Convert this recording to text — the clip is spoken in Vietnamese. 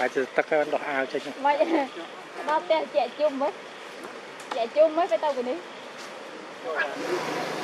phải từ tất cả đỏ ao cho nhau mày đó té chạy chung mới phải tao của ní